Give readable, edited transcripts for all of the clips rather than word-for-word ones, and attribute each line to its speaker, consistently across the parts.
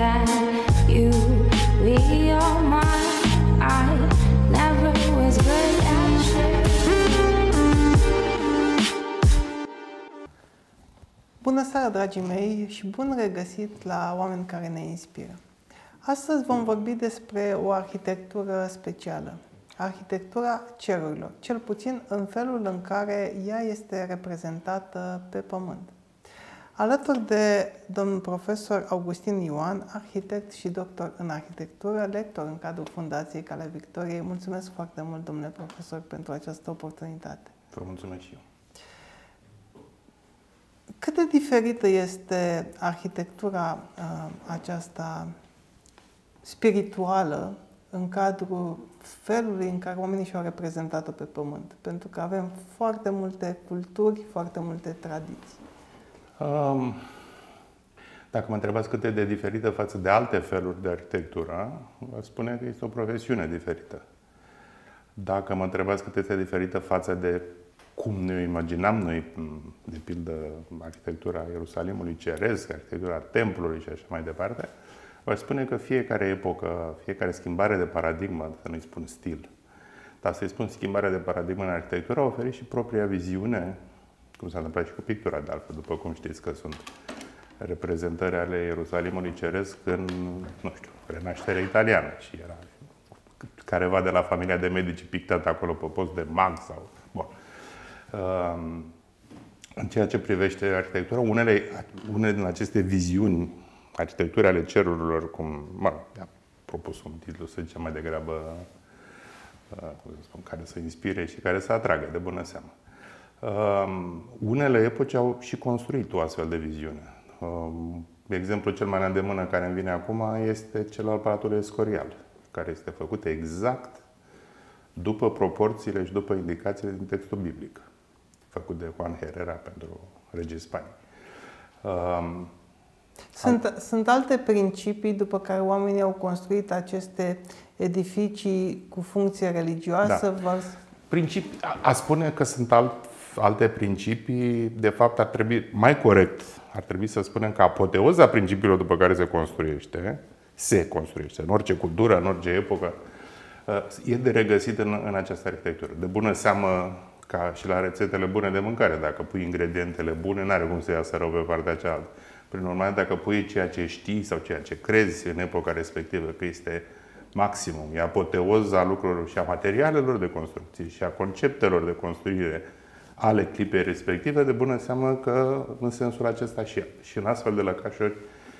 Speaker 1: that you read your mind. I never was good at shit.
Speaker 2: Bună seara, dragii mei, și bun regăsit la Oameni care ne inspiră. Astăzi vom vorbi despre o arhitectură specială, arhitectura cerurilor, cel puțin în felul în care ea este reprezentată pe pământ. Alături de domnul profesor Augustin Ioan, arhitect și doctor în arhitectură, lector în cadrul Fundației Calea Victoriei. Mulțumesc foarte mult, domnule profesor, pentru această oportunitate.
Speaker 3: Vă mulțumesc și eu.
Speaker 2: Cât de diferită este arhitectura aceasta spirituală în cadrul felului în care oamenii și-au reprezentat-o pe pământ? Pentru că avem foarte multe culturi, foarte multe tradiții.
Speaker 3: Dacă mă întrebați cât e de diferită față de alte feluri de arhitectură, vă spune că este o profesiune diferită. Dacă mă întrebați cât este diferită față de cum ne imaginam noi, de pildă, arhitectura Ierusalimului Ceresc, arhitectura Templului și așa mai departe, v-aș spune că fiecare epocă, fiecare schimbare de paradigmă, să nu-i spun stil, dar să-i spun schimbare de paradigmă în arhitectură, a oferit și propria viziune, cum s-a întâmplat și cu pictura, de altfel, după cum știți că sunt reprezentări ale Ierusalimului Ceresc în, nu știu, renașterea italiană și era careva de la familia de medici pictat acolo pe post de mag sau... Bun. În ceea ce privește arhitectura, unele din aceste viziuni, arhitecturii ale cerurilor, cum mi-a propus un titlu, să zicem mai degrabă, cum să spun, care să inspire și care să atragă, de bună seamă. Unele epoci au și construit o astfel de viziune. Exemplul cel mai la îndemână care îmi vine acum este cel al Palatului Escorial, care este făcut exact după proporțiile și după indicațiile din textul biblic, făcut de Juan Herrera pentru regii Spaniei.
Speaker 2: Sunt alte principii după care oamenii au construit aceste edificii cu funcție religioasă?
Speaker 3: Da. A spune că sunt alte principii, de fapt, ar trebui, mai corect, ar trebui să spunem că apoteoza principiilor după care se construiește în orice cultură, în orice epocă, e de regăsit în această arhitectură. De bună seamă, ca și la rețetele bune de mâncare, dacă pui ingredientele bune, n-are cum să iasă rău pe partea cealaltă. Prin urmare, dacă pui ceea ce știi sau ceea ce crezi în epoca respectivă că este maximum, e apoteoza lucrurilor și a materialelor de construcție și a conceptelor de construire ale clipei respective, de bună seamă că în sensul acesta și în astfel de lăcașuri,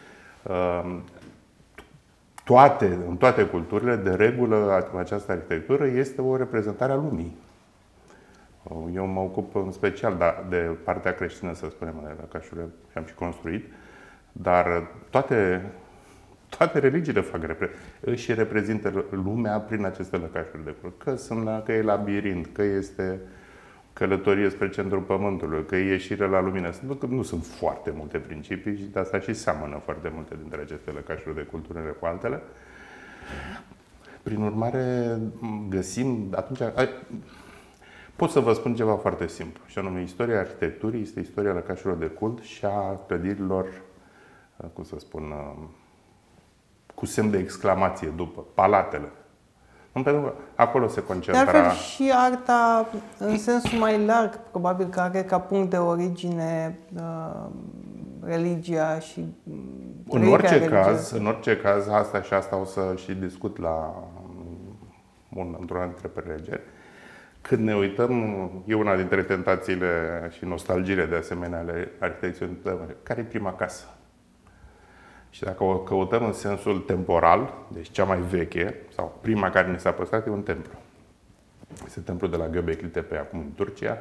Speaker 3: în toate culturile, de regulă, această arhitectură este o reprezentare a lumii. Eu mă ocup în special de partea creștină, să spunem, de lăcașurile și am și construit, dar toate religiile își reprezintă lumea prin aceste lăcașuri de cultură. Că e labirint, că este călătorie spre centrul pământului, că e ieșire la lumină. Nu sunt foarte multe principii și de asta și seamănă foarte multe dintre aceste lăcașuri de cultură cu altele. Prin urmare, găsim atunci... Pot să vă spun ceva foarte simplu, și anume, istoria arhitecturii este istoria lăcașurilor de cult și a clădirilor, cum să spun, cu semn de exclamație după, palatele. Pentru că acolo se concentra...
Speaker 2: De altfel și arta, în sensul mai larg, probabil că are ca punct de origine religia și...
Speaker 3: În orice caz, asta o să și discut într-una dintre prelegeri. Când ne uităm, e una dintre tentațiile și nostalgiile de asemenea ale arhitecturii, care e prima casă? Și dacă o căutăm în sensul temporal, deci cea mai veche, sau prima care ne s-a păstrat, e un templu. Este templul de la Göbekli Tepe, acum în Turcia,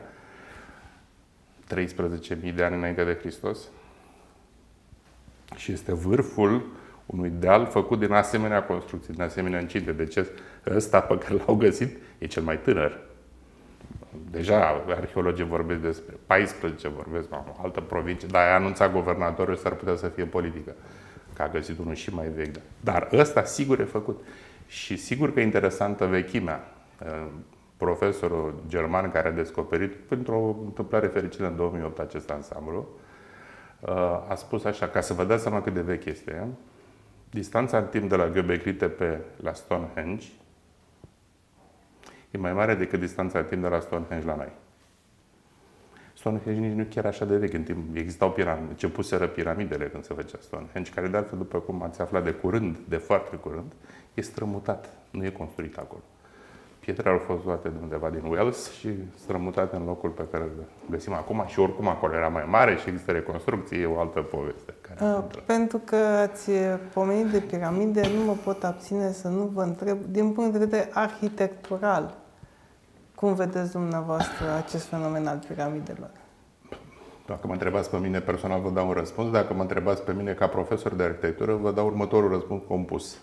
Speaker 3: 13.000 de ani înainte de Hristos. Și este vârful unui deal făcut din asemenea construcții, din asemenea încinte. Deci ăsta pe care l-au găsit e cel mai tânăr. Deja arheologii vorbesc despre 14, vorbesc o altă provincie, dar a anunțat guvernatorul, s-ar putea să fie politică, că a găsit unul și mai vechi. Dar ăsta sigur e făcut. Și sigur că e interesantă vechimea. Profesorul german care a descoperit, printr-o întâmplare fericită în 2008, acest ansamblu, a spus așa, ca să vă dați seama cât de vechi este, Distanța în timp de la Göbekli Tepe la Stonehenge e mai mare decât distanța în timp de la Stonehenge la noi. Stonehenge nici nu chiar așa de vechi. În timp existau piramide, începuseră piramidele când se făcea Stonehenge, care de altfel, după cum ați aflat de curând, de foarte curând, e strămutat, nu e construit acolo. Pietrele au fost luate de undeva din Wales și strămutate în locul pe care îl găsim acum și oricum acolo era mai mare și există reconstrucție, e o altă poveste.
Speaker 2: Pentru că ați pomenit de piramide, nu mă pot abține să nu vă întreb, din punct de vedere arhitectural, cum vedeți dumneavoastră acest fenomen al piramidelor?
Speaker 3: Dacă mă întrebați pe mine personal, vă dau un răspuns. Dacă mă întrebați pe mine ca profesor de arhitectură, vă dau următorul răspuns compus.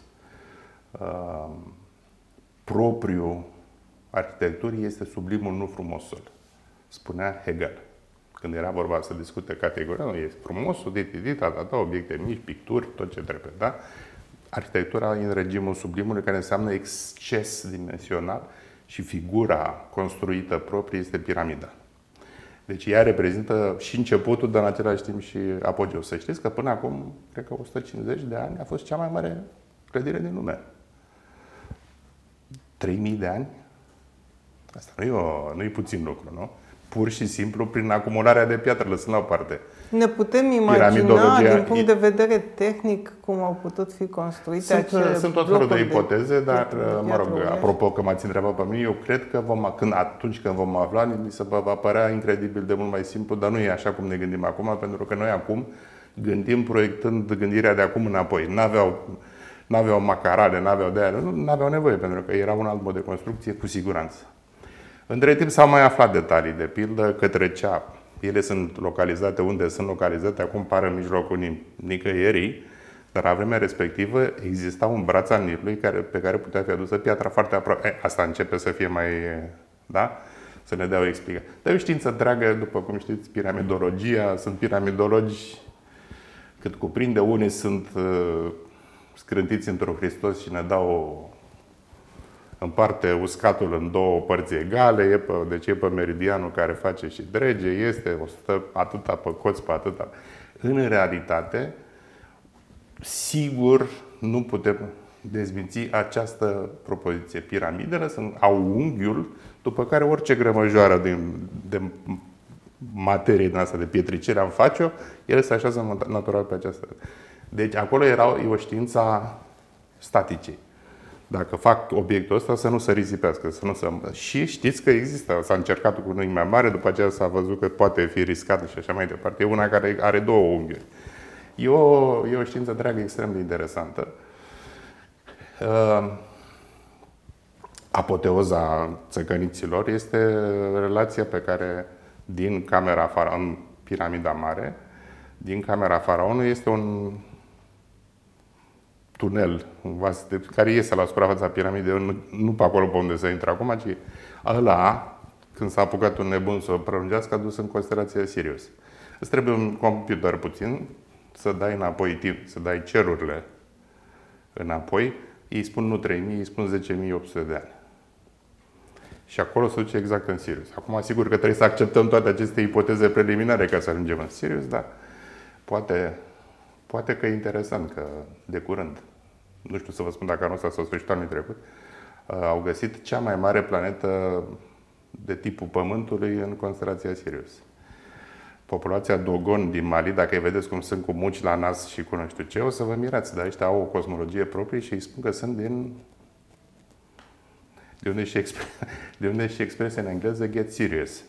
Speaker 3: Propriul arhitecturii este sublimul, nu frumosul, spunea Hegel. Când era vorba să discute categoria, nu, e frumosul, obiecte mici, picturi, tot ce trebuie, da? Arhitectura e în regimul sublimului, care înseamnă exces dimensional și figura construită proprie este piramida. Deci ea reprezintă și începutul, dar în același timp și apogeul. Să știți că până acum, cred că 150 de ani, a fost cea mai mare clădire din lume. 3000 de ani? Asta nu e puțin lucru, nu? Pur și simplu prin acumularea de piatră, lăsând la o parte.
Speaker 2: Ne putem imagina, din punct de vedere tehnic, cum au putut fi construite acele
Speaker 3: Sunt tot felul de ipoteze, dar, mă rog, apropo că m-ați întrebat pe mine, eu cred că atunci când vom afla, mi se va părea incredibil de mult mai simplu, dar nu e așa cum ne gândim acum, pentru că noi acum gândim proiectând gândirea de acum înapoi. N-aveau macarale, n-aveau de aia, n-aveau nevoie, pentru că era un alt mod de construcție, cu siguranță. Între timp s-au mai aflat detalii, de pildă, către Ceap. Ele sunt localizate unde sunt localizate, acum par în mijlocul nicăierii, dar la vremea respectivă exista un braț al Nilului pe care putea fi adusă piatra foarte aproape. Asta începe să fie mai, da? Să ne dea o explicație. Dar e o știință dragă, după cum știți, piramidologia, sunt piramidologi cât cuprinde, unii sunt scrântiți într-un Hristos și ne dau împarte uscatul în două părți egale, deci e pe meridianul care face și drege, este 100, atâta pe coți, pe atâta. În realitate, sigur, nu putem dezminți această propoziție. Piramidele au unghiul, după care orice grămăjoară de materie din asta, de pietricele am face-o, ele se așează natural pe această. Deci acolo e o știință staticei. Dacă fac obiectul ăsta, să nu se risipească, să nu se... Și știți că există, s-a încercat cu un unghi mai mare, după aceea s-a văzut că poate fi riscat și așa mai departe. E una care are două unghiuri. E o știință dragă, extrem de interesantă. Apoteoza țăcăniților este relația pe care din camera faraon, piramida mare, din camera faraonului este un tunel, un vas care iese la suprafața piramidei, nu pe acolo pe unde se intră acum, ci ăla, când s-a apucat un nebun să o prelungească, a dus în constelația Sirius. Îți trebuie un computer puțin, să dai înapoi timp, să dai cerurile înapoi, ei spun nu 3000, ei spun 10.800 de ani. Și acolo se duce exact în Sirius. Acum, sigur că trebuie să acceptăm toate aceste ipoteze preliminare ca să ajungem în Sirius, dar poate că e interesant că de curând, nu știu să vă spun dacă anul ăsta sau sfârșitul anului trecut, au găsit cea mai mare planetă de tipul Pământului în constelația Sirius. Populația Dogon din Mali, dacă îi vedeți cum sunt cu muci la nas și cu nu știu ce, o să vă mirați, dar ăștia au o cosmologie proprie și îi spun că sunt din... De unde e și expresia în engleză, get serious.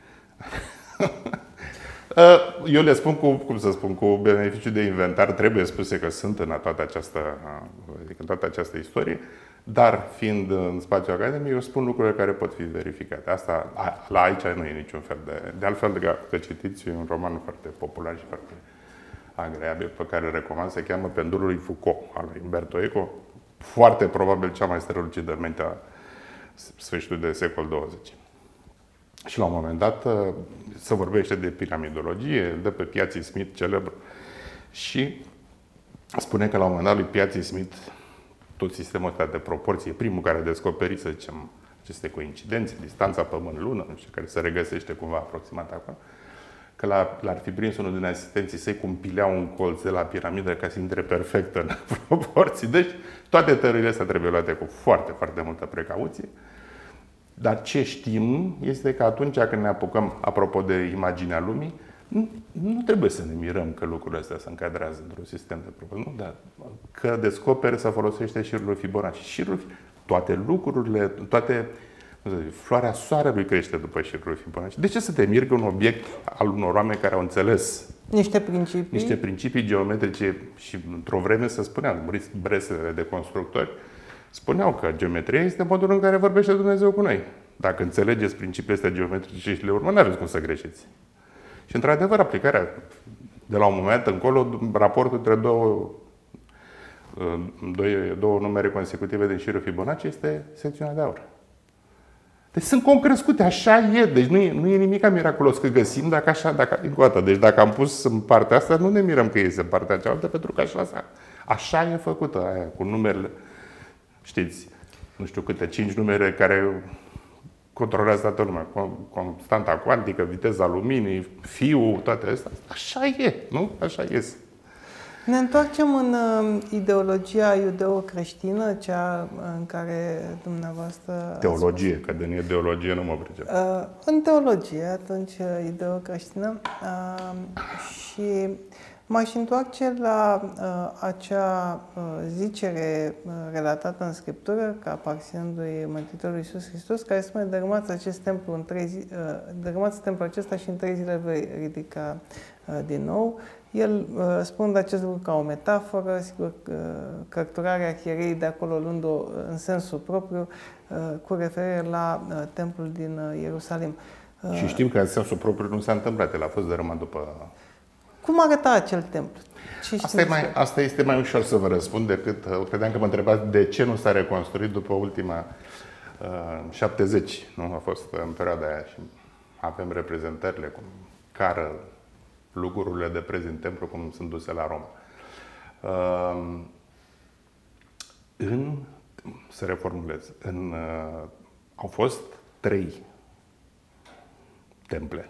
Speaker 3: Eu le spun cu beneficiu de inventar, trebuie spuse că sunt în toată această istorie, dar fiind în spațiu academic, eu spun lucrurile care pot fi verificate. Asta, la aici nu e niciun fel de... De altfel, că citiți un roman foarte popular și foarte agreabil, pe care îl recomand, se cheamă Pendulul lui Foucault, al lui Umberto Eco, foarte probabil cea mai strălucită mente a sfârșitul de secol 20. Și la un moment dat se vorbește de piramidologie, de pe Piazzi Smith, celebr. Și spune că la un moment dat lui Piazzi Smith, tot sistemul ăsta de proporție, primul care a descoperit, să zicem, aceste coincidențe, distanța Pământ-Lună, nu știu, care se regăsește cumva aproximat acolo, că l-ar fi prins unul din asistenții săi cum pilea un colț de la piramidă ca să intre perfect în proporții. Deci toate teoriile astea trebuie luate cu foarte, foarte multă precauție. Dar ce știm este că atunci când ne apucăm, apropo de imaginea lumii, nu trebuie să ne mirăm că lucrurile astea se încadrează într-un sistem de proporții. Nu, dar că descoperi să folosește șirul lui Fibonacci. Toate lucrurile, floarea soarelui crește după șirul lui Fibonacci. De ce să te miri că un obiect al unor oameni care au înțeles niște principii geometrice și într-o vreme se spunea, Bresele de constructori, spuneau că geometria este modul în care vorbește Dumnezeu cu noi. Dacă înțelegeți principiile astea geometrice și le urmă, nu aveți cum să greșeți. Și într-adevăr, aplicarea de la un moment încolo, raportul între două numere consecutive din șirul Fibonacci este secțiunea de aur. Deci sunt concrescute, așa e. Deci nu e nimic miraculos că găsim dacă am pus în partea asta, nu ne mirăm că iese în partea cealaltă, pentru că așa e făcută aia, cu numerele. Știți, nu știu câte, 5 numere care controlează toată lumea. Constanta cuantică, viteza luminii, fiul, toate astea. Așa e, nu? Așa iese.
Speaker 2: Ne întoarcem în ideologia iudeo-creștină, cea în care dumneavoastră...
Speaker 3: Teologie, că de ideologie nu mă pricep.
Speaker 2: În teologie, atunci iudeo-creștină. Și m-aș întoarce la acea zicere relatată în Scriptură, ca aparținându-i Mântuitorului Iisus Hristos, care spune: dărâmați acest templu în 3 zile, dărâmați templul acesta și în 3 zile vei ridica din nou. El spunând acest lucru ca o metaforă, sigur, cărturarea arhierei de acolo luând-o în sensul propriu, cu referire la templul din Ierusalim.
Speaker 3: Și știm că în sensul propriu nu s-a întâmplat, el a fost dărâmat după...
Speaker 2: Cum arăta acel templu?
Speaker 3: Asta este mai ușor să vă răspund decât... Credeam că mă întrebați de ce nu s-a reconstruit după ultima 70. Nu a fost în perioada aia și avem reprezentările cum cară lucrurile de preț în templu cum sunt duse la Roma. Să reformulez. Au fost 3 temple.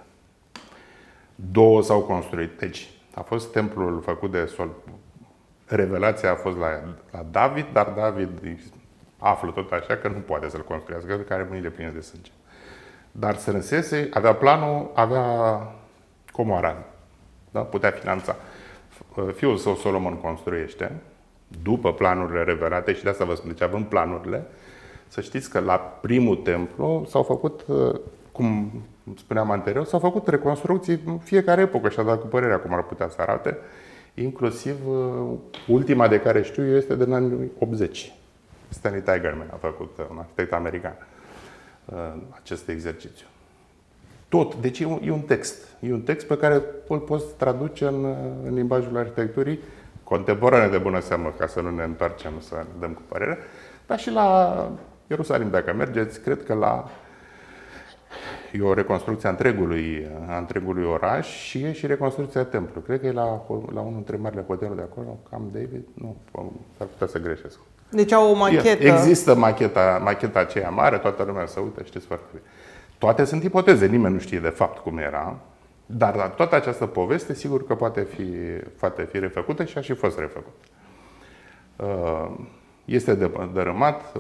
Speaker 3: 2 s-au construit. Deci, a fost templul făcut de sol. Revelația a fost la David, dar David află tot așa că nu poate să-l construiască, că are mâinile pline de sânge. Dar Sărânsese avea planul, avea comoara. Da? Putea finanța. Fiul său Solomon construiește, după planurile revelate, și de asta vă spun, deci având planurile, să știți că la primul templu s-au făcut, cum spuneam anterior, s-au făcut reconstrucții în fiecare epocă și a dat cu părerea cum ar putea să arate, inclusiv ultima de care știu eu este din anii 80. Stanley Tigerman a făcut, un arhitect american, acest exercițiu. Deci e un text. E un text pe care îl poți traduce în limbajul arhitecturii contemporane, de bună seamă, ca să nu ne întoarcem să ne dăm cu părerea. Dar și la Ierusalim, dacă mergeți, cred că e o reconstrucție a întregului oraș și e și reconstrucția templului. Cred că e la unul dintre marile hoteluri de acolo, Camp David. Nu, s-ar putea să greșesc.
Speaker 2: Deci au o machetă.
Speaker 3: Există macheta aceea mare, toată lumea se uită, știți foarte bine. Toate sunt ipoteze, nimeni nu știe de fapt cum era, dar toată această poveste sigur că poate fi refăcută și a și fost refăcută. Este dărâmat,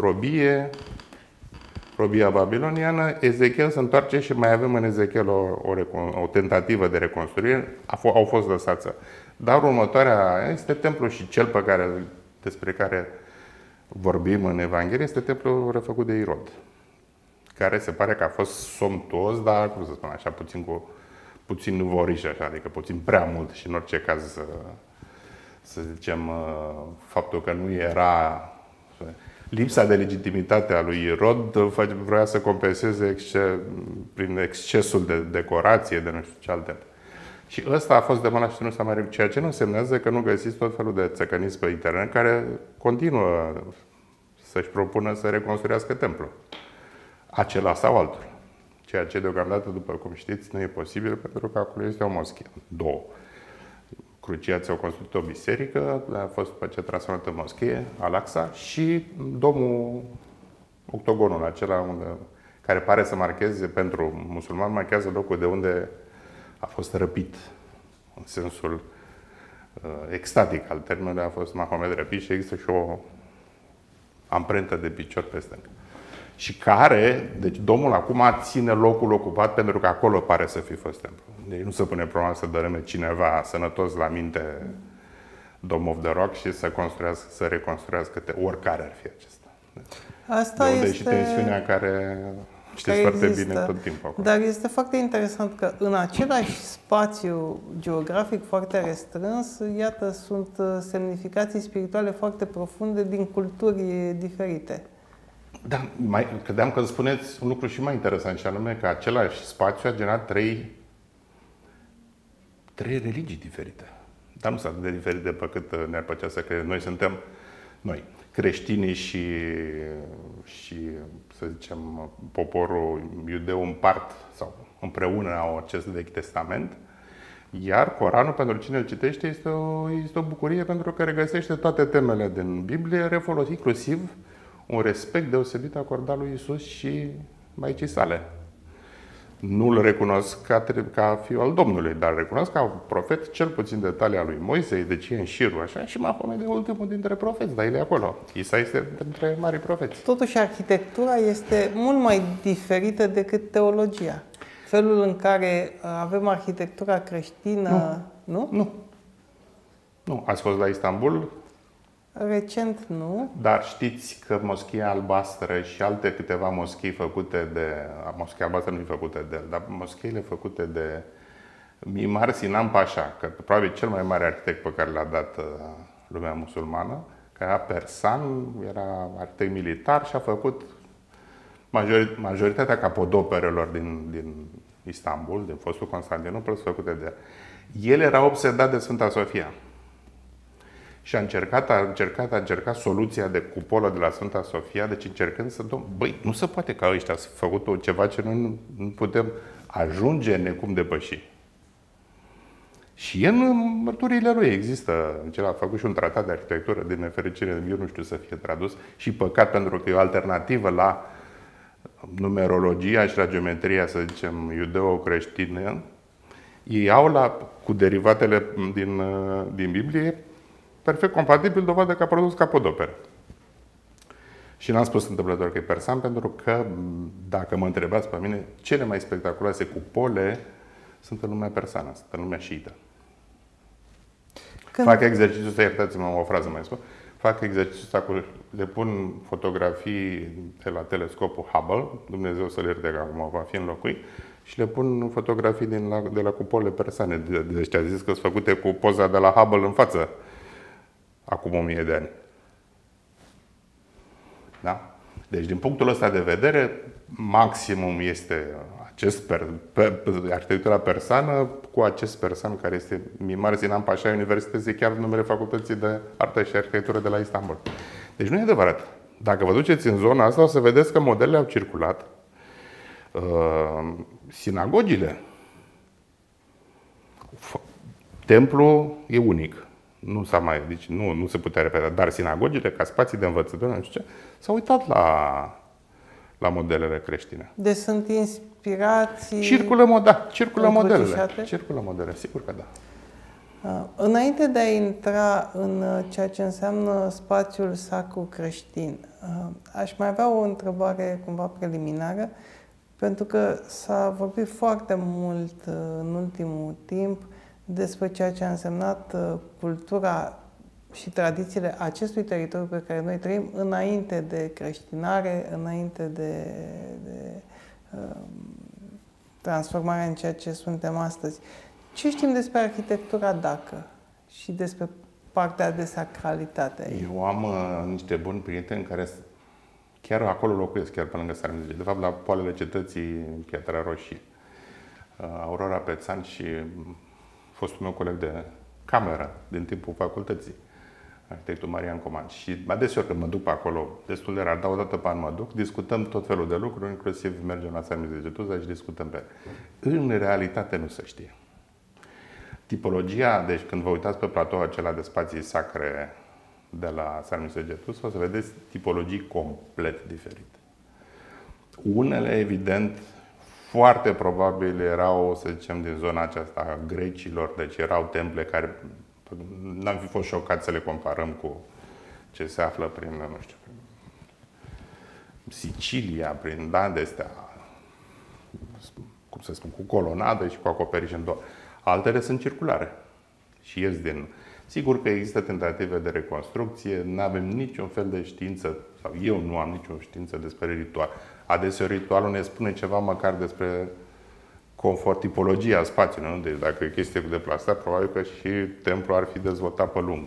Speaker 3: robia babiloniană, Ezechiel se întoarce și mai avem în Ezechiel o tentativă de reconstruire, au fost lăsați. Dar următoarea este templul și cel despre care vorbim în Evanghelie, este templul refăcut de Irod, care se pare că a fost somptuos, dar, cum să spun așa, puțin voriș, așa, adică puțin prea mult și în orice caz, să zicem, faptul că nu era... Lipsa de legitimitate a lui Irod vrea să compenseze prin excesul de decorație, de nu știu ce alte. Și ăsta a fost demolat și nu s-a mai ceea ce nu însemnează că nu găsiți tot felul de țăcăniți pe internet care continuă să-și propună să reconstruiască templul. Acela sau altul. Ceea ce deocamdată, după cum știți, nu e posibil pentru că acolo este o moschee. 2. Cruciații au construit o biserică, a fost după ce transformată în moschee, Al-Aqsa, și domul, octogonul acela care pare să marcheze, pentru musulman, marchează locul de unde a fost răpit în sensul extatic al termenului, a fost Mahomed răpit și există și o amprentă de picior pe stânga. Și care, deci Domnul acum ține locul ocupat pentru că acolo pare să fi fost templu. Deci nu se pune problema să dărâme cineva sănătos la minte Dome of the Rock și să reconstruiască oricare ar fi acesta.
Speaker 2: Asta
Speaker 3: de unde
Speaker 2: este...
Speaker 3: și tensiunea care știți foarte bine tot timpul acolo.
Speaker 2: Dar este foarte interesant că în același spațiu geografic foarte restrâns, iată, sunt semnificații spirituale foarte profunde din culturi diferite.
Speaker 3: Da, credeam că îmi spuneți un lucru și mai interesant, și anume că același spațiu a generat trei religii diferite. Dar nu sunt atât de diferite pe cât ne-ar plăcea să credem. Noi suntem, creștinii și, să zicem, poporul iudeu împart sau împreună au acest Vechi Testament, iar Coranul, pentru cine îl citește, este o bucurie pentru că regăsește toate temele din Biblie, refolosit inclusiv un respect deosebit acordat lui Iisus și Maicii sale. Nu-l recunosc ca fiul al Domnului, dar recunosc ca profet cel puțin de talia lui Moise, deci e în șirul așa, și Mahomed e ultimul dintre profeți, dar el e acolo. Isa este dintre mari profeți.
Speaker 2: Totuși, arhitectura este mult mai diferită decât teologia. Felul în care avem arhitectura creștină, nu?
Speaker 3: Nu. Ați fost la Istanbul?
Speaker 2: Recent nu.
Speaker 3: Dar știți că Moscheea Albastră și alte câteva moschei făcute de... Moscheea Albastră nu e făcută de el, dar moscheile făcute de Mimar Sinan Pasha, că probabil cel mai mare arhitect pe care l-a dat lumea musulmană, care era persan, era arhitect militar și a făcut majoritatea capodoperelor din Istanbul, din fostul Constantinopol, sunt făcute de el. El era obsedat de Sfânta Sofia. Și a încercat soluția de cupolă de la Sfânta Sofia, deci încercând să... Băi, nu se poate ca ăștia să făcut ceva ce noi nu putem ajunge necum depăși. Și în mărturile lui există, el a făcut și un tratat de arhitectură, din nefericire, eu nu știu să fie tradus, și păcat pentru că e o alternativă la numerologia și la geometria, să zicem, iudeo-creștină. Ei au cu derivatele din Biblie perfect compatibil, dovadă că a produs capodoperă. Și n-am spus întâmplător că e persan, pentru că, dacă mă întrebați pe mine, cele mai spectaculoase cupole sunt în lumea persană, sunt în lumea șiită. Fac exercițiul ăsta, iertați-mă o frază mai spun, fac exercițiul ăsta le pun fotografii de la telescopul Hubble, Dumnezeu să le ierte că acum va fi înlocuit, și le pun fotografii de la cupole persane. De ăștia zis că sunt făcute cu poza de la Hubble în față, acum 1000 de ani. Da? Deci, din punctul ăsta de vedere, maximum este arhitectura persană cu acest persan care este Mimar Sinan Pasha Universității, chiar numele Facultății de Artă și Arhitectură de la Istanbul. Deci nu e adevărat. Dacă vă duceți în zona asta, o să vedeți că modelele au circulat. Sinagogile. Templul e unic. Deci nu se putea repeta. Dar sinagogile, ca spații de învățătură, nu știu ce, s-au uitat la modelele creștine.
Speaker 2: Deci sunt inspirații...
Speaker 3: Circulă modelele. Circulă modele, sigur că da.
Speaker 2: Înainte de a intra în ceea ce înseamnă spațiul sacru creștin, aș mai avea o întrebare cumva preliminară, pentru că s-a vorbit foarte mult în ultimul timp despre ceea ce a însemnat cultura și tradițiile acestui teritoriu pe care noi trăim înainte de creștinare, înainte de transformarea în ceea ce suntem astăzi. Ce știm despre arhitectura dacă și despre partea de sacralitate?
Speaker 3: Eu am niște buni prieteni care chiar acolo locuiesc, chiar pe lângă Sarmizegetu. De fapt, la poalele cetății, în Piatra Roșie. Aurora Pețan și fostul meu coleg de cameră din timpul facultății, arhitectul Marian Coman. Și adeseori când mă duc pe acolo, destul de rar, dar o dată pe an mă duc, discutăm tot felul de lucruri, inclusiv mergem la Sarmizegetu și discutăm pe... În realitate nu se știe. Tipologia, deci când vă uitați pe platoul acela de spații sacre de la Sarmizegetu, o să vedeți tipologii complet diferite. Unele, evident, foarte probabil erau, să zicem, din zona aceasta a grecilor, deci erau temple care n-am fi fost șocat să le comparăm cu ce se află prin, nu știu, prin Sicilia, prin de-astea, cum să spun, cu colonadă și cu acoperiș în două. Altele sunt circulare și ies din... Sigur că există tentative de reconstrucție, nu avem niciun fel de știință, sau eu nu am nicio știință despre ritual. Adeseori ritualul ne spune ceva măcar despre confort, tipologia spațiului, nu? Deci dacă e chestie cu deplasat, probabil că și templul ar fi dezvoltat pe lung.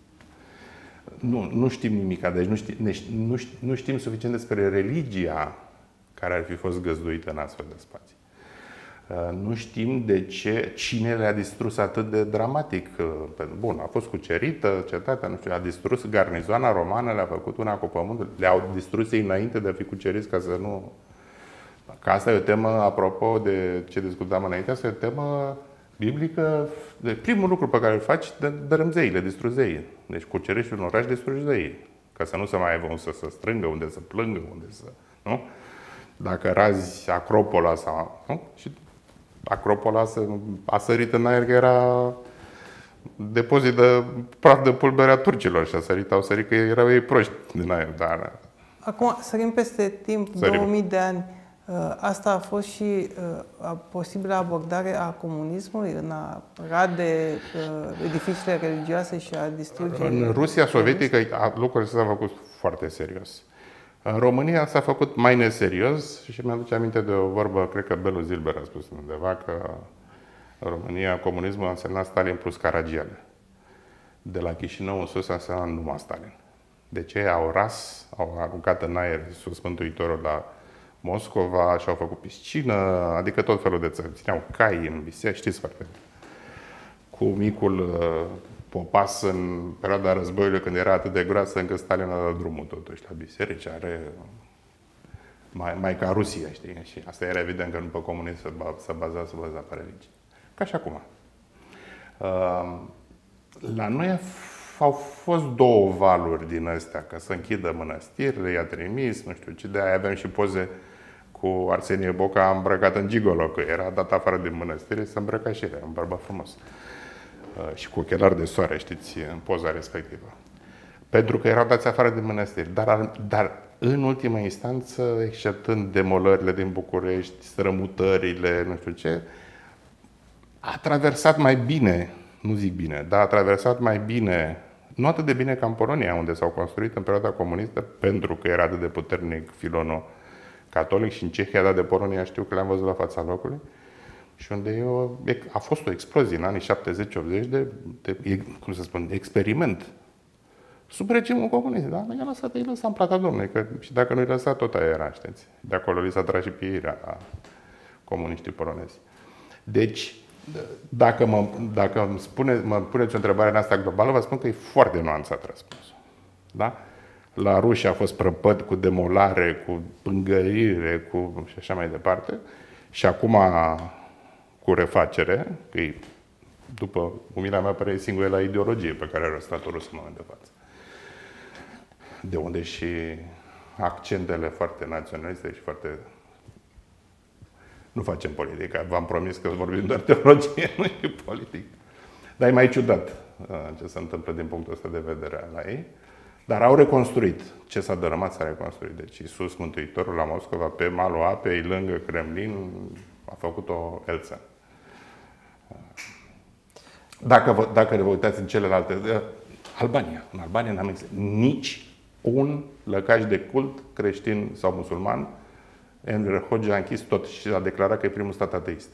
Speaker 3: Nu știm nimic, deci nu știm suficient despre religia care ar fi fost găzduită în astfel de spații. Nu știm de ce, cine le-a distrus atât de dramatic. Bun, a fost cucerită, cetatea, nu știu, a distrus garnizoana romană, le-a făcut una cu pământul, le-au distrus ei înainte de a fi cuceriți ca să nu... Că asta e o temă, apropo de ce discutam înainte, asta e o temă biblică. De primul lucru pe care îl faci, dărâm zeii, le distrugi zeii. Deci cucerești un oraș, distrugi zeii. Ca să nu se mai aibă unde să se strângă, unde să plângă, unde să... Nu? Dacă razi Acropola sau... Nu? Și Acropola a sărit în aer că era depozit de praf de pulbere a turcilor și au sărit că erau ei proști din aer. Dar...
Speaker 2: Acum, sărim peste timp, 2000 de ani. Asta a fost și posibilă abordare a comunismului în a rade edificiile religioase și a distruge...
Speaker 3: În Rusia sovietică lucrurile s-au făcut foarte serios. În România s-a făcut mai neserios și mi-aduce aminte de o vorbă, cred că Belu Zilber a spus undeva, că în România comunismul a însemnat Stalin plus Caragiale. De la Chișinău în sus a însemnat numai Stalin. De ce au ras, au aruncat în aer sus Mântuitorul la Moscova și au făcut piscină, adică tot felul de țări. Țineau cai în biserică, știți foarte bine. Cu micul Popas în perioada războiului, când era atât de groasă încât Stalin a dat drumul totuși la biserici, are mai ca Rusia, știi? Și asta era evident că nu pe comunism se baza pe religie. Ca și acum. La noi au fost două valuri din astea, ca să închidă mănăstirile, i-a trimis, nu știu ce, de-aia avem și poze cu Arsenie Boca îmbrăcat în gigolo, că era dat afară din mănăstire, se îmbrăca și era un bărbat frumos. Și cu ochelari de soare, știți, în poza respectivă. Pentru că erau dați afară din mănăstiri. Dar în ultima instanță, exceptând demolările din București, strămutările, nu știu ce, a traversat mai bine, nu zic bine, dar a traversat mai bine, nu atât de bine ca în Polonia, unde s-au construit în perioada comunistă, pentru că era atât de puternic filonul catolic, și în Cehia, dar de Polonia știu că le-am văzut la fața locului, și unde a fost o explozie în anii 70-80 de, cum să spun, experiment sub regimul comunist. Da? I-a lăsat, îi lăsa în plata Domnului, că și dacă nu-i lăsa, tot aia era, știți. De acolo li s-a tras și pieirea la comuniștii polonezi. Deci, dacă mă puneți o întrebare în asta globală, vă spun că e foarte nuanțat răspunsul. Da? La ruși a fost prăpăd cu demolare, cu pângărire, și așa mai departe. Și acum cu refacere, că e, după umilea mea, pare singura ideologie pe care are statul rus în momentul de față. De unde și accentele foarte naționaliste și foarte... Nu facem politică. V-am promis că vorbim doar teologie, nu e politică. Dar e mai ciudat ce se întâmplă din punctul ăsta de vedere la ei. Dar au reconstruit. Ce s-a dărâmat s-a reconstruit. Deci Iisus Mântuitorul la Moscova, pe malul apei, lângă Kremlin, a făcut-o Elsa. Dacă vă uitați în celelalte... Albania. În Albania n-am existat nici un lăcaș de cult creștin sau musulman. Enver Hoxha a închis tot și a declarat că e primul stat ateist.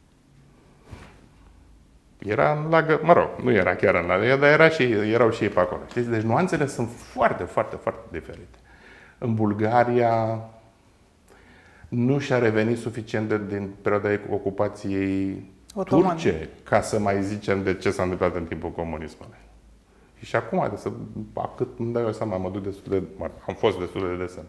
Speaker 3: Era în lagă, mă rog, nu era chiar în lagă, dar erau și ei pe acolo. Știți? Deci nuanțele sunt foarte, foarte, foarte diferite. În Bulgaria nu și-a revenit suficient din perioada ocupației turce, ca să mai zicem de ce s-a întâmplat în timpul comunismului. Și acum, cât îmi dau eu seama, am fost destul de des.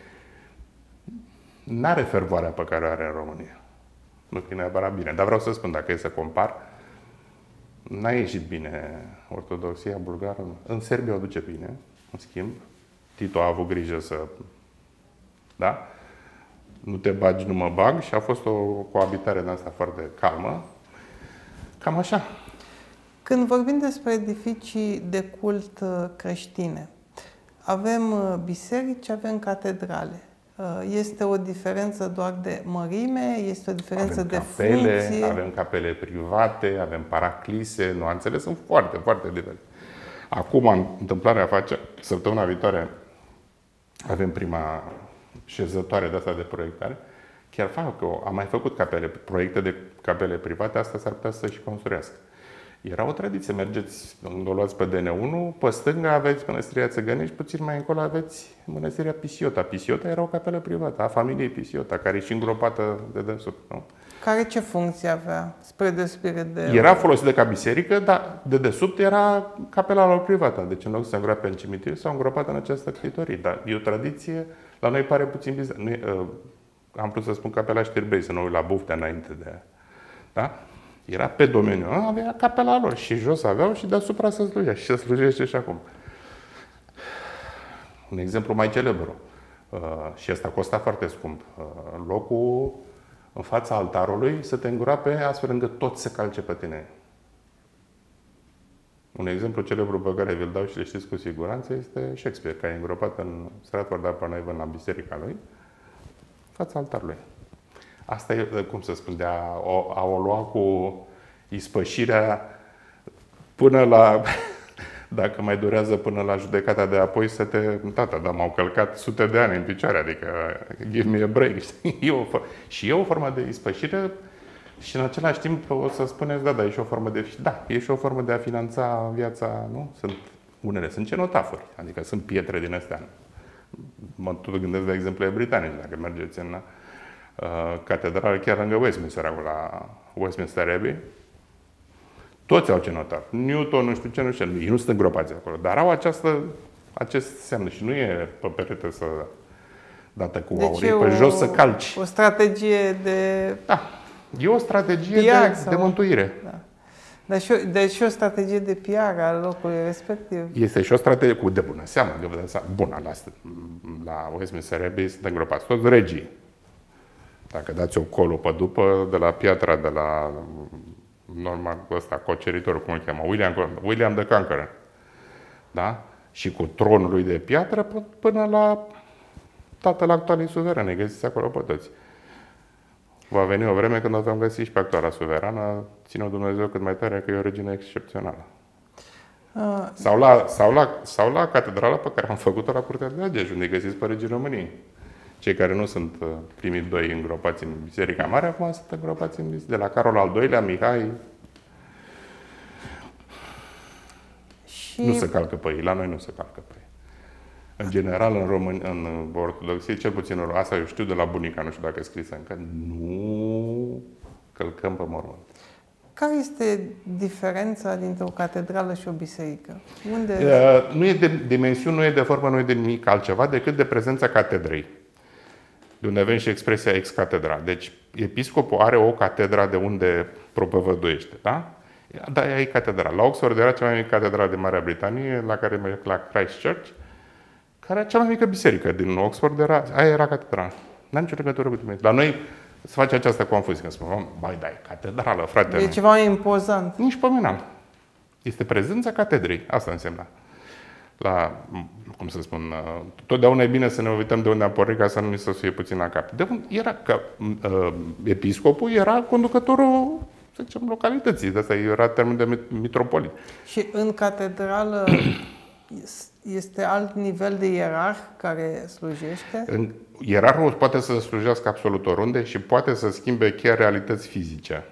Speaker 3: N-are fervoarea pe care o are în România. Nu că e neapărat bine. Dar vreau să spun, dacă e să compar, n-a ieșit bine ortodoxia bulgară. În Serbia o duce bine, în schimb. Tito a avut grijă să... Da? nu te bagi, nu mă bag, și a fost o coabitare de asta foarte calmă. Cam așa.
Speaker 2: Când vorbim despre edificii de cult creștine, avem biserici, avem catedrale. Este o diferență doar de mărime? Este o diferență
Speaker 3: avem
Speaker 2: de
Speaker 3: capele,
Speaker 2: funcție?
Speaker 3: avem capele private, avem paraclise, nuanțele sunt foarte, foarte diferite. Acum, întâmplarea face, săptămâna viitoare, avem prima șezătoare de asta de proiectare. Chiar am mai făcut proiecte de capele private, asta s-ar putea să și construiască. Era o tradiție, mergeți, o luați pe DN1, pe stânga aveți Mănăstirea Țăgănești, puțin mai încolo aveți Mănăstirea Pisiota. Pisiota era o capelă privată a familiei Pisiota, care e și îngropată de desubt. Nu?
Speaker 2: Care ce funcție avea, spre deosebire de...
Speaker 3: Era folosită ca biserică, dar de desubt era capela lor privată. Deci în loc să se îngroape în cimitir, s-au îngropat în această ctitorie. Dar e o tradiție, la noi pare puțin bizar. Am vrut să spun capela Știrbei, să nu uit la Buftea înainte de aia. Da? Era pe domeniul ăla, avea capela lor și jos aveau și deasupra se slujea și se slujește și acum. Un exemplu mai celebru, și ăsta costa foarte scump, locul în fața altarului să te îngroape astfel încât tot se calce pe tine. Un exemplu celebru pe care vi-l dau și le știți cu siguranță este Shakespeare, care e îngropat în Stratford-upon-Avon, la biserica lui, în fața altarului. Asta e, cum să spun, a o lua cu ispășirea până la, dacă mai durează până la judecata de apoi să te... Tata, dar m-au călcat sute de ani în picioare, adică give me a break. Și e o formă de ispășire și în același timp o să spuneți, da, e și o formă de... Da, e și o formă de a finanța viața, nu? Unele sunt cenotafuri, adică sunt pietre din astea. Mă tot gândesc de exemple britanici, dacă mergeți în catedrală chiar lângă Westminster, la Westminster Abbey. Toți au cenotaf. Newton, nu știu ce, nu știu ce. Ei nu sunt îngropați acolo, dar au acest semn și nu e pe perete să dată cu aur, e pe jos să calci.
Speaker 2: O strategie de...
Speaker 3: Da, e o strategie de mântuire. Da.
Speaker 2: Deci o strategie de PR al locului respectiv.
Speaker 3: Este și o strategie de bună seamă. Bună, la Westminster Abbey sunt îngropați toți regii. Dacă dați o colo pe după, de la piatra, de la normal ăsta, coceritorul, cum îl cheamă, William the Conqueror. Da? Și cu tronul lui de piatră până la tatăl actualei suverane. Găsiți acolo pe toți. Va veni o vreme când o vom găsi și pe actuala suverană, ține-o Dumnezeu cât mai tare, că e o regină excepțională. Sau la catedrala pe care am făcut-o la Curtea de Ageș, unde găsiți pe regii României. Cei care nu sunt primii doi îngropați în Biserica Mare, acum sunt îngropați în Biserica. De la Carol al II-lea, Mihai. Și... Nu se calcă pe ei, la noi nu se calcă pe ei. În general, în ortodoxie, cel puțin asta eu știu de la bunica, nu știu dacă e scrisă încă, nu călcăm pe mormânt.
Speaker 2: Care este diferența dintre o catedrală și o biserică?
Speaker 3: Nu e de dimensiuni, nu e de formă, nu e de nimic altceva decât de prezența catedrei. De unde avem și expresia ex-catedra. Deci, episcopul are o catedra de unde propovăduiește, da? Da, ea e catedra. La Oxford era cea mai mică catedrală din Marea Britanie, la care merg la Christchurch, care era cea mai mică biserică din Oxford, aia era catedrală. N-a nicio legătură cu tine. La noi se face această confuzie, când spunem, băi, da, e catedrală, frate.
Speaker 2: E ceva mai impozant.
Speaker 3: Nici pe mine. Este prezența catedrei. Asta înseamnă. Cum să spun, totdeauna e bine să ne uităm de unde am pornit ca să nu ni se suie puțin la cap. De unde era că episcopul era conducătorul, să zicem, localității. De asta era termen de mitropolit.
Speaker 2: Și în catedrală este alt nivel de ierarh care slujește?
Speaker 3: Ierarhul poate să slujească absolut oriunde și poate să schimbe chiar realități fizice.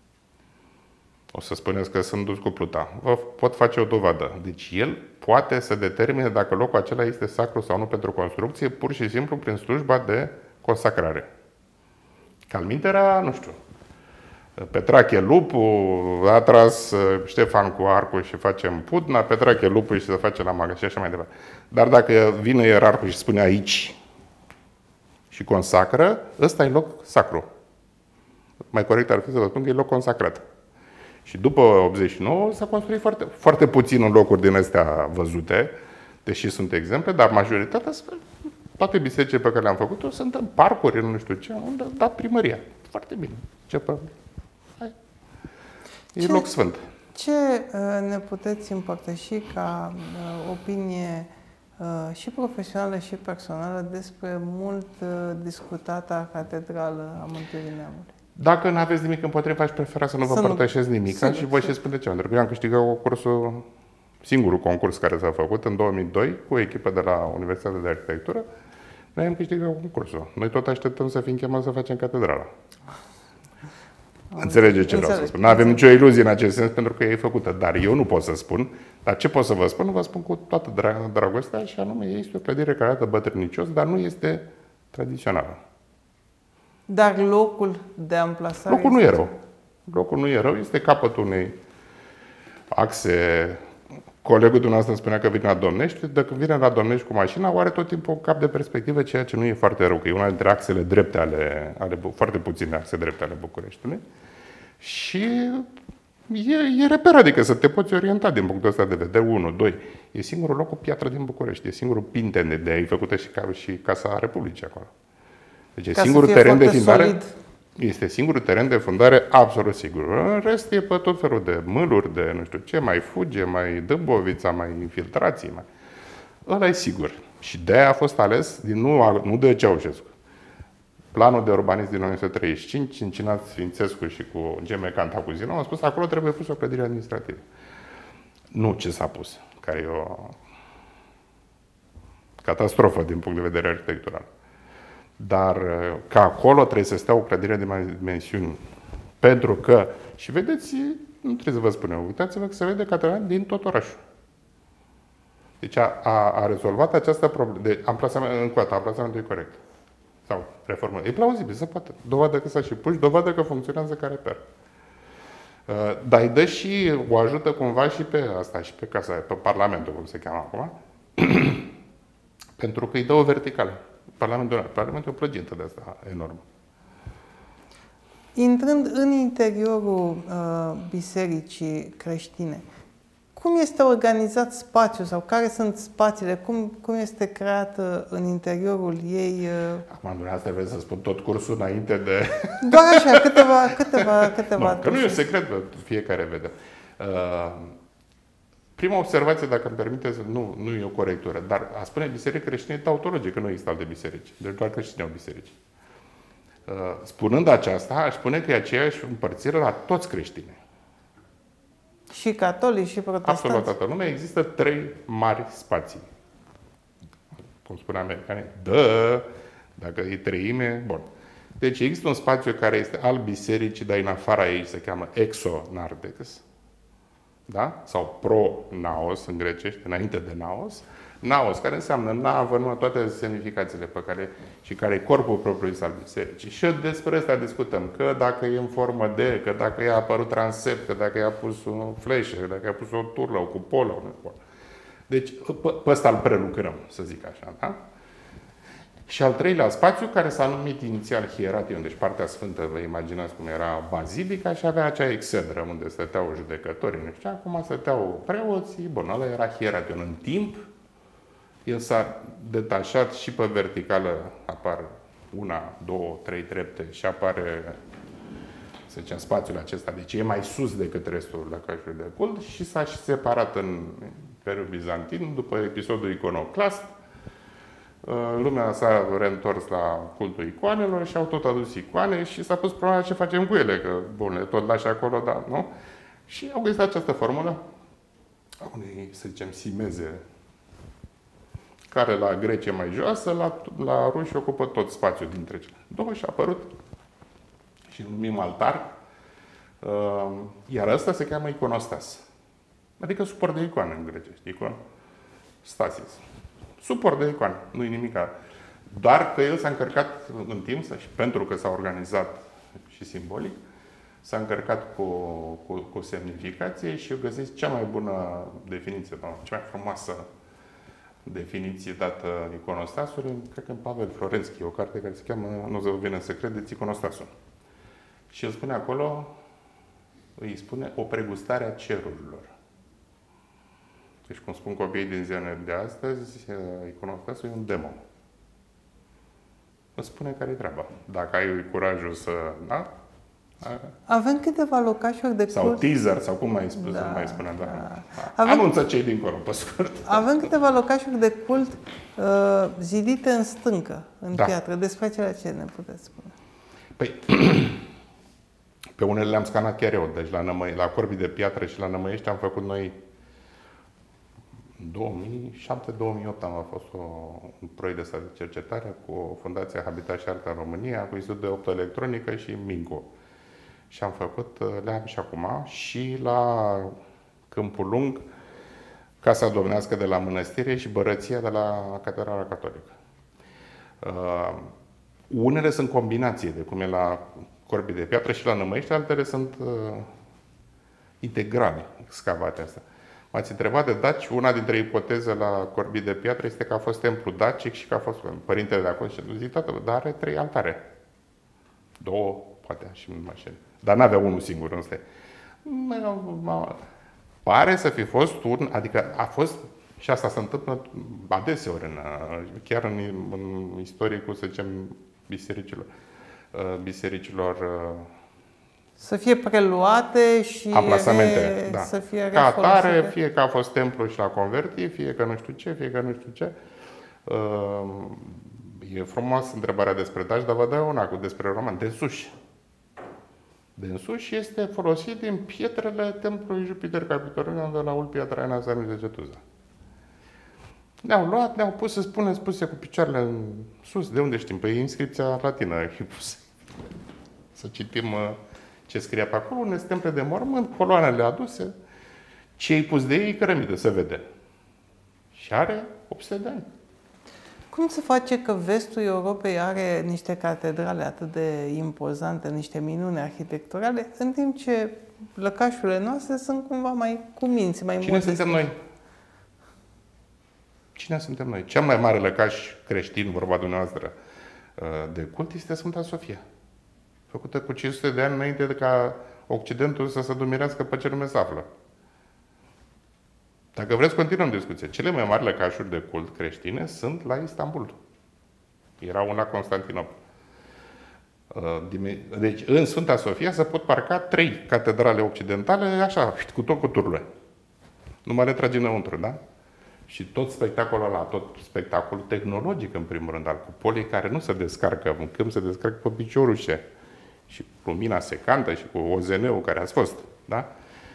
Speaker 3: O să spuneți că sunt dus cu pluta. Vă pot face o dovadă. Deci el poate să determine dacă locul acela este sacru sau nu pentru construcție, pur și simplu prin slujba de consacrare. Calminterea, nu știu, Petrache Lupu a tras Ștefan cu arcul și facem putna, Petrache Lupu și se face la magă și așa mai departe. Dar dacă vine ierarhul și spune aici și consacră, ăsta e loc sacru. Mai corect ar fi să vă spun că e loc consacrat. Și după 89 s-a construit foarte, foarte puțin în locuri din astea văzute, deși sunt exemple, dar majoritatea toate bisericile pe care le-am făcut sunt în parcuri, în nu știu ce, unde a dat primăria. Foarte bine. Hai. E loc sfânt.
Speaker 2: Ce ne puteți împărtăși ca opinie și profesională și personală despre mult discutata Catedrală a Mântuirii Neamului?
Speaker 3: Dacă nu aveți nimic împotriva, aș prefera să nu vă împărtășesc nimic și vă și spun de ce. Pentru că eu am câștigat concursul, singurul concurs care s-a făcut în 2002 cu o echipă de la Universitatea de Arhitectură. Noi am câștigat concursul. Noi tot așteptăm să fim chemați să facem catedrala. Înțelegeți ce vreau să spun. Nu avem nicio iluzie în acest sens pentru că e făcută. Dar eu nu pot să spun. Dar ce pot să vă spun? Vă spun cu toată dragostea și anume este o clădire care arată bătrânicios, dar nu este tradițională.
Speaker 2: Dar locul de amplasare...
Speaker 3: Locul nu e rău. Locul nu e rău. Este capătul unei axe. Colegul dumneavoastră îmi spunea că vine la Domnești. Dacă vine la Domnești cu mașina, o are tot timpul un cap de perspectivă, ceea ce nu e foarte rău, că e una dintre axele drepte ale foarte puține axe drepte ale Bucureștiului. Și e reper, adică să te poți orienta din punctul ăsta de vedere. 1, 2. E singurul loc cu piatră din București. E singurul pintene de ai făcută și Casa Republicii acolo. Deci e singurul teren de fundare. Solid. Este singurul teren de fundare absolut sigur. În rest e pe tot felul de mâluri, de nu știu ce, mai fuge, mai Dâmbovița, mai infiltrații. Ăla e sigur. Și de-aia a fost ales, nu de Ceaușescu. Planul de urbanism din 1935, încinat Sfințescu și cu Geme Cantacuzino, au spus că acolo trebuie pus o clădire administrativă. Nu ce s-a pus, care e o catastrofă din punct de vedere arhitectural. Dar că acolo trebuie să stea o clădire de dimensiuni. Pentru că, și vedeți, nu trebuie să vă spun eu, uitați-vă că se vede catedrala din tot orașul. Deci a rezolvat această problemă. De amplasamentul e corect. Sau reformă. E plauzibil, se poate. Dovadă că s-a și pus, dovadă că funcționează ca reper. Dar îi dă și o ajută cumva și pe asta, și pe casa, pe Parlamentul, cum se cheamă acum, pentru că îi dă o verticală. Parlamentul e o plăgintă de asta enormă.
Speaker 2: Intrând în interiorul bisericii creștine, cum este organizat spațiul sau care sunt spațiile? Cum este creată în interiorul ei?
Speaker 3: Acum, dumneavoastră vreți să spun tot cursul înainte de...
Speaker 2: Doar așa, câteva
Speaker 3: nu, că nu e un secret, fiecare vede. Prima observație, dacă îmi permiteți, nu e o corectură, dar a spune biserică creștină e tautologie, că nu există alte biserici. Deci doar creștini au biserici. Spunând aceasta, aș spune că e aceeași împărțire la toți creștini.
Speaker 2: Și catolici și protestanți.
Speaker 3: Absolut toată lumea. Există 3 mari spații. Cum spun americanii, dacă e treime, bun. Deci există un spațiu care este al bisericii, dar în afara ei se cheamă exo-narthex. Da? Sau pro-naos în grecește, înainte de naos. Naos, care înseamnă navă, nu toate semnificațiile pe care, și care e corpul propriu al bisericii. Și despre asta discutăm, că dacă e în formă de, că dacă i-a apărut transept, că dacă i-a pus un fleșă, că dacă i-a pus o turlă, o cupolă. Deci, pe ăsta îl prelucrăm, să zic așa. Da? Și al treilea spațiu, care s-a numit inițial Hieration, deci partea sfântă, vă imaginați cum era bazilica și avea acea exedră unde stăteau judecătorii, nu știu, acum stăteau preoții, bun, ăla era Hieration. În timp, el s-a detașat și pe verticală, apar 1, 2, 3 trepte și apare, să zicem, spațiul acesta, deci e mai sus decât restul lăcașului de cult și s-a și separat în Imperiul Bizantin, după episodul iconoclast. Lumea s-a reîntors la cultul icoanelor și au tot adus icoane și s-a pus problema ce facem cu ele, că, bun, le tot lași acolo, dar nu? Și au găsit această formulă a unei, să zicem, simeze, care la grece mai joasă, la ruși ocupă tot spațiul dintre cele două și a apărut și îl numim altar, iar ăsta se cheamă iconostas. Adică suport de icoană în grecește, iconostasis. Suport de icoană, nu-i nimica. Doar că el s-a încărcat în timp, și pentru că s-a organizat și simbolic, s-a încărcat cu semnificație și eu găsesc cea mai bună definiție, cea mai frumoasă definiție dată iconostasului, cred că în Pavel Florenski, o carte care se cheamă, nu o să vă vină să credeți, Iconostasul. Și el spune acolo, îi spune o pregustare a cerurilor. Deci, cum spun copiii din ziua de astăzi, iconostasul e un demon. îți spune care e treaba. Dacă ai curajul să... Da?
Speaker 2: Avem câteva locașuri de cult.
Speaker 3: Sau teaser, sau cum mai spune, mai spunem. Da. Anunță cei dincolo, pe scurt.
Speaker 2: Avem câteva locașuri de cult zidite în stâncă, în piatră. Despre ce ne puteți spune?
Speaker 3: Păi, pe unele le-am scanat chiar eu. Deci la Corbii de Piatră și la Nămăiești am făcut noi 2007-2008 am fost un proiect de cercetare cu Fundația Habitat și Artă în România, cu Institutul de Optoelectronică și Minco. Și am făcut, le-am și acum, și la Câmpul Lung, Casa Domnească de la Mănăstire și Bărăția de la Catedrala Catolică. Unele sunt combinații, de cum e la Corbii de Piatră și la Nămăiești, altele sunt integrale, excavate astea. M-ați întrebat de daci, una dintre ipoteze la Corbii de Piatră este că a fost templu dacic și că a fost părintele de acolo și zic, tată, dar are 3 altare. 2, poate, și în mașină. Dar n-avea unul singur, nu stai. Pare să fi fost un, adică a fost, și asta se întâmplă adeseori, chiar în istoricul, să zicem, bisericilor
Speaker 2: să fie preluate și
Speaker 3: amplasamente, da.
Speaker 2: Să fie
Speaker 3: ca atare, fie că a fost templu și l-a convertit, fie că nu știu ce, fie că nu știu ce. E frumoasă întrebarea despre daci, dar vă dau una despre roman. Densuși. Densuși este folosit din pietrele templului Jupiter Capitolinian de la Ulpia Traiana Zamis de Cetuza. Ne-au luat, ne-au pus, spuse cu picioarele în sus. De unde știm? Păi inscripția latină. Să citim ce scria pe acolo. Unele temple de mormânt, coloanele aduse. Ce-i pus de ei, cărămidă, se vede. Și are 800 de ani.
Speaker 2: Cum se face că vestul Europei are niște catedrale atât de impozante, niște minuni arhitecturale, în timp ce lăcașurile noastre sunt cumva mai cuminți, mai
Speaker 3: modeste? Cine suntem noi? Cine suntem noi? Cel mai mare lăcaș creștin, vorba dumneavoastră, de cult este Sfânta Sofia. Făcută cu 500 de ani înainte de ca Occidentul să se dumirească pe ce lume se află. Dacă vreți, continuăm discuția. Cele mai mari lăcașuri de cult creștine sunt la Istanbul. Era una la Constantinopol. Deci, în Sfânta Sofia se pot parca 3 catedrale occidentale, așa, cu tot cu turle. Numai le tragi înăuntru, da? Și tot spectacolul ăla, tot spectacolul tehnologic, în primul rând, al cupolei, care nu se descarcă, în câmp se descarcă pe piciorușe. Și lumina secantă și cu OZN-ul care ați fost, da?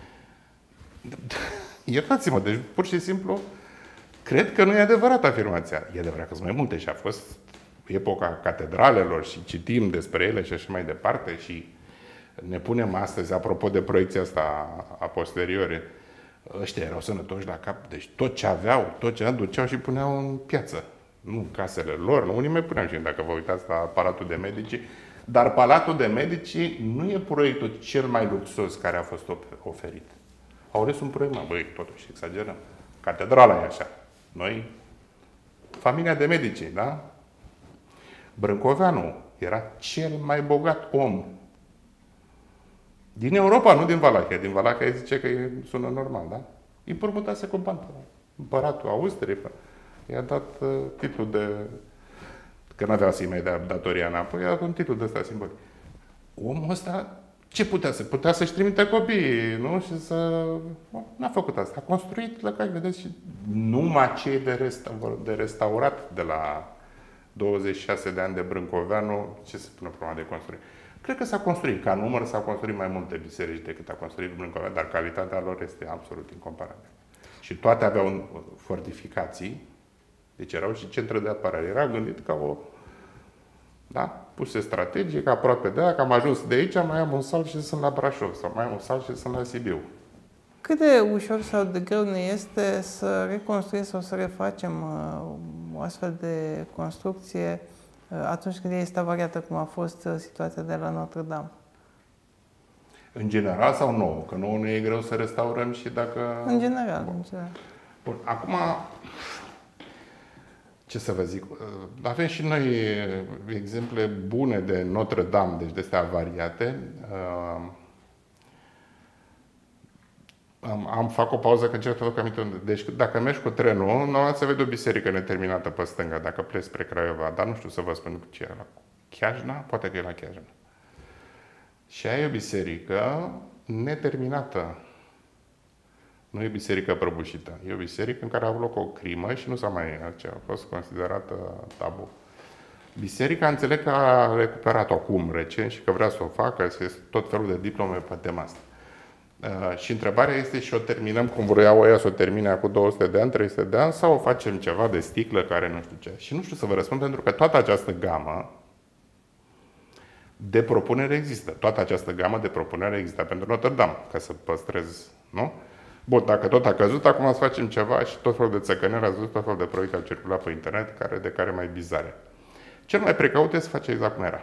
Speaker 3: Iertați-mă, deci pur și simplu cred că nu e adevărat afirmația. E adevărat că sunt mai multe și a fost epoca catedralelor și citim despre ele și așa mai departe și ne punem astăzi, apropo de proiecția asta a posteriori, ăștia erau sănătoși la cap, deci tot ce aveau, tot ce aduceau și puneau în piață. Nu în casele lor, unii mai puneau și dacă vă uitați la Palatul de Medici, dar Palatul de Medici nu e proiectul cel mai luxos care a fost oferit. Au ales un proiect, băi, totuși exagerăm. Catedrala e așa. Noi, familia de Medici, da? Brâncoveanu era cel mai bogat om din Europa, nu din Valahia. Din Valahia zice că sună normal, da? Îi împrumutase cu bani. Împăratul Austriei i-a dat titlul de... Că n-avea să-i mai dea datoria înapoi, i-a dat un titlu de ăsta simbolic. Omul ăsta ce putea să? Putea să-și trimite copiii, nu? Și să... N-a făcut asta. A construit lăcași, vedeți, și numai cei de restaurat de la 26 de ani de Brâncoveanu, ce se pune problema de construit? Cred că s-a construit. Ca număr s-au construit mai multe biserici decât a construit Brâncoveanu, dar calitatea lor este absolut incomparabilă. Și toate aveau fortificații, deci erau și centre de apărare. Era gândit ca o... Da? Puse strategic, aproape de aia, că am ajuns de aici, mai am un salt și sunt la Brașov, sau mai am un salt și sunt la Sibiu.
Speaker 2: Cât de ușor sau de greu ne este să reconstruim sau să refacem o astfel de construcție atunci când ea este avariată, cum a fost situația de la Notre-Dame?
Speaker 3: În general sau nouă? Că nouă nu e greu să restaurăm și dacă...
Speaker 2: În general. Bun.
Speaker 3: Bun. Acum, ce să vă zic, avem și noi exemple bune de Notre-Dame, deci de astea avariate. Fac o pauză că încerc să aduc aminte unde. Deci dacă mergi cu trenul, normalmente se vede o biserică neterminată pe stânga, dacă pleci spre Craiova, dar nu știu să vă spun cu ce e la Chiajna, poate că e la Chiajna. Și aia e o biserică neterminată. Nu e o biserică prăbușită. E o biserică în care a avut loc o crimă și nu s-a mai... a fost considerată tabu. Biserica înțeleg că a recuperat-o acum, recent, și că vrea să o facă, este tot felul de diplome pe tema asta. Și întrebarea este și o terminăm cum vreau ăia să o termine acum 200 de ani, 300 de ani, sau o facem ceva de sticlă care nu știu ce. Și nu știu să vă răspund, pentru că toată această gamă de propunere există. Toată această gamă de propunere există pentru Notre Dame, ca să păstrez, nu? Bun, dacă tot a căzut, acum să facem ceva și tot felul de țăcăneri, ați văzut, tot felul de proiecte au circulat pe internet, de care mai bizare. Cel mai precaut este să face exact cum era.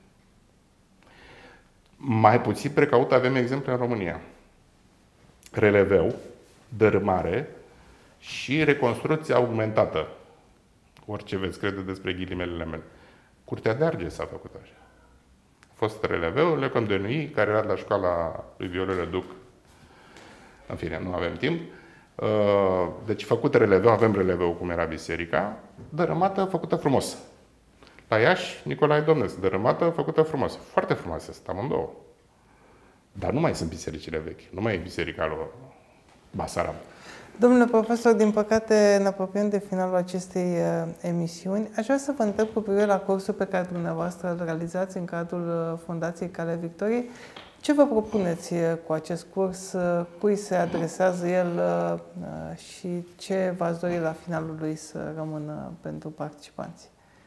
Speaker 3: Mai puțin precaut avem exemple în România. Releveu, dărâmare și reconstrucție augmentată. Orice veți crede despre ghilimelele mele. Curtea de Argeș s-a făcut așa. A fost releveu, Le Condamnui, care era la școala lui Viorel Duc. În fine, nu avem timp. Deci făcut releveu, avem releveu cum era biserica, dărâmată, făcută frumos. La Iași, Nicolae Domnesc, dărâmată, făcută frumos. Foarte frumoase sunt amândouă. Dar nu mai sunt bisericile vechi. Nu mai e biserica lui Basarab.
Speaker 2: Domnule profesor, din păcate ne apropiem de finalul acestei emisiuni. Aș vrea să vă întreb cu privire la cursul pe care dumneavoastră îl realizați în cadrul Fundației Calea Victoriei. Ce vă propuneți cu acest curs? Cui se adresează el și ce v-ați dori la finalul lui să rămână pentru participanți?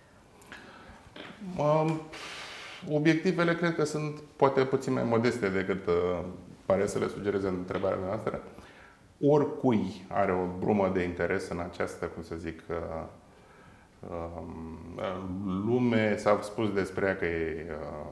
Speaker 3: Obiectivele cred că sunt poate puțin mai modeste decât pare să le sugereze în întrebarea noastră. Oricui are o brumă de interes în această, cum să zic, lume, s-a spus despre ea că e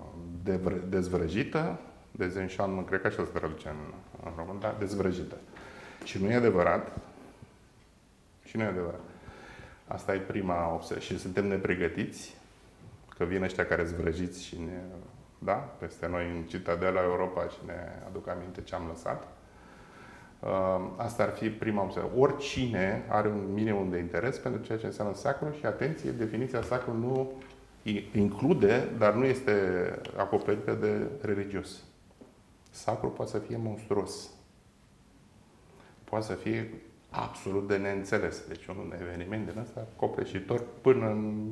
Speaker 3: dezvrăjită, dezenșan, cred că așa se traduce în român, dar dezvrăjită. Și nu e adevărat. Și nu e adevărat. Asta e prima observație. Și suntem nepregătiți, că vin ăștia care zvrăjiți și ne, da, peste noi în Citadela Europa și ne aduc aminte ce am lăsat. Asta ar fi prima observație. Oricine are un minimum de interes pentru ceea ce înseamnă sacru și, atenție, definiția sacru nu include, dar nu este acoperită de religios. Sacru poate să fie monstruos. Poate să fie absolut de neînțeles. Deci un eveniment din ăsta copleșitor până în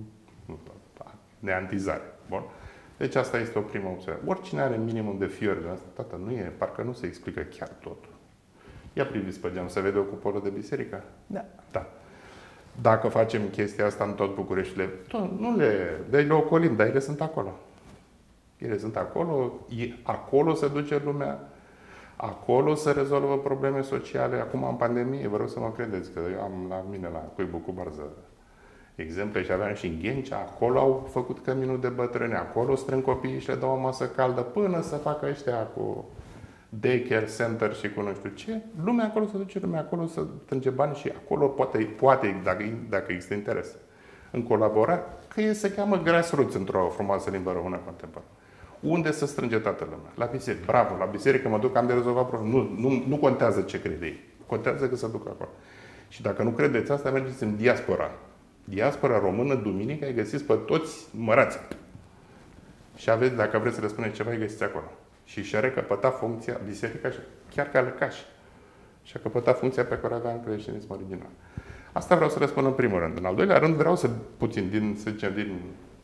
Speaker 3: neantizare. Bun? Deci asta este o primă observație. Oricine are minimum de fiori din asta, tată, nu e, parcă nu se explică chiar totul. Ia priviți pe geam, se vede o cupolă de biserică?
Speaker 2: Da.
Speaker 3: Da. Dacă facem chestia asta în tot Bucureștiul, nu le ocolim, dar ele sunt acolo. Ele sunt acolo, acolo se duce lumea, acolo se rezolvă probleme sociale. Acum, în pandemie, vă rog să mă credeți, că eu am la mine, la Cuibul cu Barză, exemple și aveam și în Ghencea, acolo au făcut căminul de bătrâni, acolo strâng copiii și le dau o masă caldă până să facă ăștia cu daycare center și cu nu știu ce. Lumea acolo se duce, lumea acolo să strânge bani și acolo poate dacă există interes, în colaborare, că se cheamă grassroots într-o frumoasă limbă română contemporană. Unde se strânge toată lumea? La biserică. Bravo, la biserică mă duc, am de rezolvat probleme. Nu contează ce crede ei. Contează că se duc acolo. Și dacă nu credeți asta, mergeți în diaspora. Diaspora română, duminică, ai găsiți pe toți mărați. Și aveți, dacă vreți să le spuneți ceva, îi găsiți acolo. Și și-a recăpătat funcția, biserica, chiar ca lăcaș. Și-a căpătat funcția pe care o avea în creștinismul original. Asta vreau să le spun în primul rând. În al doilea rând, vreau să puțin, din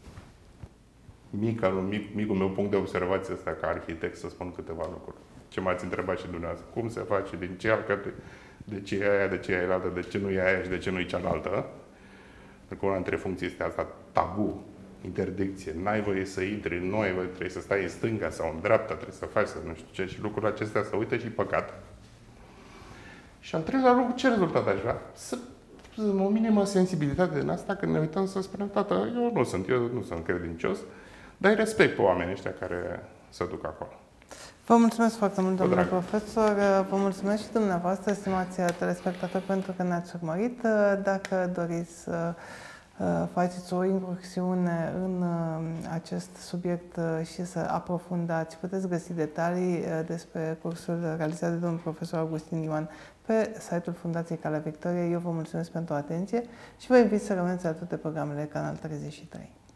Speaker 3: micul meu punct de observație ăsta ca arhitect, să spun câteva lucruri. Ce m-ați întrebat și dumneavoastră. Cum se face, din ce alcătui, de ce e aia, de ce e aia altă, de ce nu e aia și de ce nu e cealaltă. Pentru că una dintre funcții este asta, tabu, interdicție. N-ai voie să intri, nu ai voie, trebuie să stai în stânga sau în dreapta, trebuie să faci, să nu știu ce. Și lucrurile acestea se uită și păcat. Și al treilea lucru, ce rezultat aș vrea? O minimă sensibilitate din asta, când ne uităm să spunem, tată, eu nu sunt credincios, dar îi respect pe oamenii ăștia care se duc acolo.
Speaker 2: Vă mulțumesc foarte mult, domnule profesor. Vă mulțumesc și dumneavoastră, stimați telespectatori, pentru că ne-ați urmărit. Dacă doriți să faceți o incursiune în acest subiect și să aprofundați. Puteți găsi detalii despre cursul realizat de domnul profesor Augustin Ioan pe site-ul Fundației Calea Victoriei. Eu vă mulțumesc pentru atenție și vă invit să rămâneți alături de programele Canal 33.